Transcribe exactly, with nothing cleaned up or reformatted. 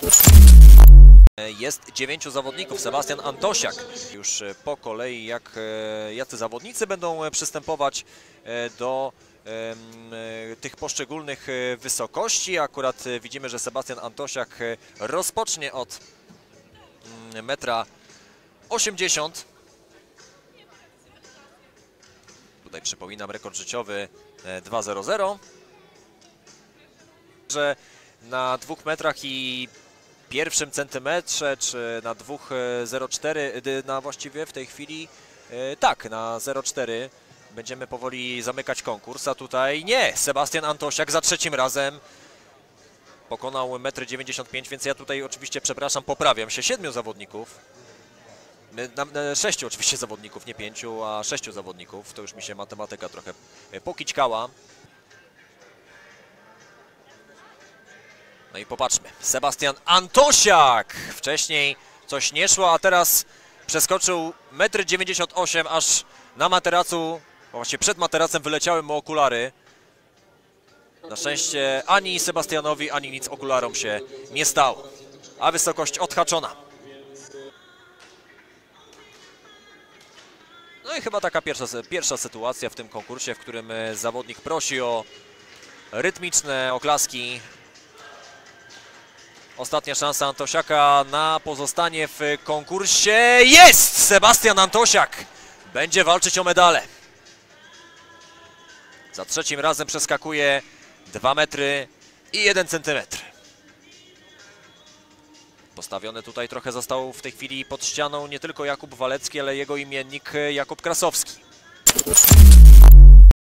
Jest dziewięciu zawodników. Sebastian Antosiak. Już po kolei, jak jacy zawodnicy będą przystępować do tych poszczególnych wysokości. Akurat widzimy, że Sebastian Antosiak rozpocznie od metra osiemdziesiąt. Tutaj przypominam rekord życiowy dwa zero zero. Że na dwóch metrach i pierwszym centymetrze, czy na dwóch zero cztery, na właściwie w tej chwili tak, na zero cztery będziemy powoli zamykać konkurs, a tutaj nie, Sebastian Antosiak za trzecim razem pokonał metr dziewięćdziesiąt pięć, więc ja tutaj oczywiście, przepraszam, poprawiam się, siedmiu zawodników, sześciu oczywiście zawodników, nie pięciu, a sześciu zawodników, to już mi się matematyka trochę pokićkała. No i popatrzmy, Sebastian Antosiak! Wcześniej coś nie szło, a teraz przeskoczył metr dziewięćdziesiąt osiem, aż na materacu, właśnie przed materacem wyleciały mu okulary. Na szczęście ani Sebastianowi, ani nic okularom się nie stało, a wysokość odhaczona. No i chyba taka pierwsza, pierwsza sytuacja w tym konkursie, w którym zawodnik prosi o rytmiczne oklaski. Ostatnia szansa Antosiaka na pozostanie w konkursie. Jest! Sebastian Antosiak będzie walczyć o medale. Za trzecim razem przeskakuje dwa metry i jeden centymetr. Postawiony tutaj trochę został w tej chwili pod ścianą nie tylko Jakub Walecki, ale jego imiennik Jakub Krasowski.